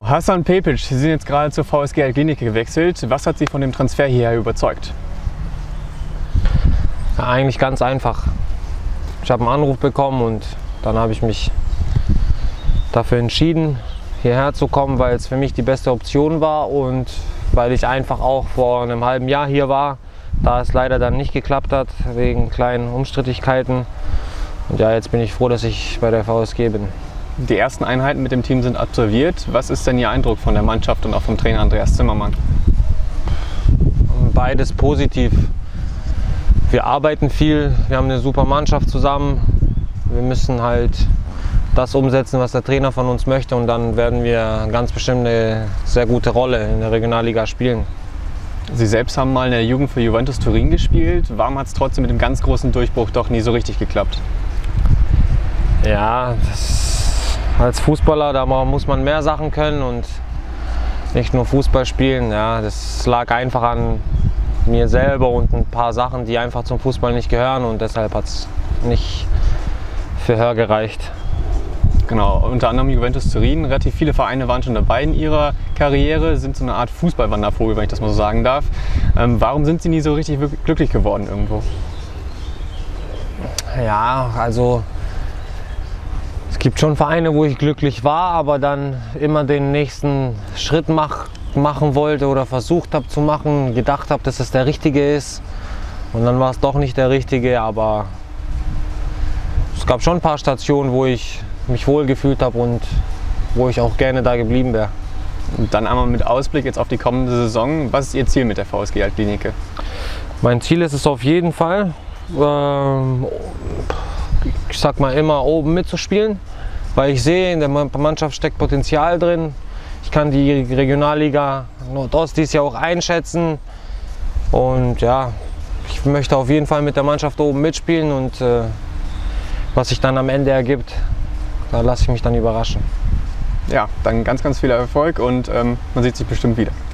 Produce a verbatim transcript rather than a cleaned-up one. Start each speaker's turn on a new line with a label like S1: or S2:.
S1: Hasan Pepic, Sie sind jetzt gerade zur V S G Altklinike gewechselt. Was hat Sie von dem Transfer hierher überzeugt?
S2: Ja, eigentlich ganz einfach. Ich habe einen Anruf bekommen und dann habe ich mich dafür entschieden, hierher zu kommen, weil es für mich die beste Option war und weil ich einfach auch vor einem halben Jahr hier war, da es leider dann nicht geklappt hat, wegen kleinen Unstrittigkeiten. Und ja, jetzt bin ich froh, dass ich bei der V S G bin.
S1: Die ersten Einheiten mit dem Team sind absolviert. Was ist denn Ihr Eindruck von der Mannschaft und auch vom Trainer Andreas Zimmermann?
S2: Beides positiv. Wir arbeiten viel, wir haben eine super Mannschaft zusammen. Wir müssen halt das umsetzen, was der Trainer von uns möchte, und dann werden wir ganz bestimmt eine sehr gute Rolle in der Regionalliga spielen.
S1: Sie selbst haben mal in der Jugend für Juventus Turin gespielt. Warum hat es trotzdem mit dem ganz großen Durchbruch doch nie so richtig geklappt?
S2: Ja, das, als Fußballer, da muss man mehr Sachen können und nicht nur Fußball spielen. Ja, das lag einfach an mir selber und ein paar Sachen, die einfach zum Fußball nicht gehören, und deshalb hat es nicht für Hör gereicht.
S1: Genau, unter anderem Juventus Turin. Relativ viele Vereine waren schon dabei in ihrer Karriere, sind so eine Art Fußballwandervogel, wenn ich das mal so sagen darf. Ähm, warum sind Sie nie so richtig glücklich geworden irgendwo?
S2: Ja, also es gibt schon Vereine, wo ich glücklich war, aber dann immer den nächsten Schritt mach, machen wollte oder versucht habe zu machen, gedacht habe, dass es der richtige ist, und dann war es doch nicht der richtige. Aber es gab schon ein paar Stationen, wo ich mich wohl gefühlt habe und wo ich auch gerne da geblieben wäre.
S1: Und dann einmal mit Ausblick jetzt auf die kommende Saison. Was ist Ihr Ziel mit der V S G Altklinike?
S2: Mein Ziel ist es auf jeden Fall, ähm, ich sag mal immer oben mitzuspielen, weil ich sehe, in der Mannschaft steckt Potenzial drin. Ich kann die Regionalliga Nordost dieses Jahr auch einschätzen, und ja, ich möchte auf jeden Fall mit der Mannschaft oben mitspielen, und äh, was sich dann am Ende ergibt, da lasse ich mich dann überraschen.
S1: Ja, dann ganz, ganz viel Erfolg, und ähm, man sieht sich bestimmt wieder.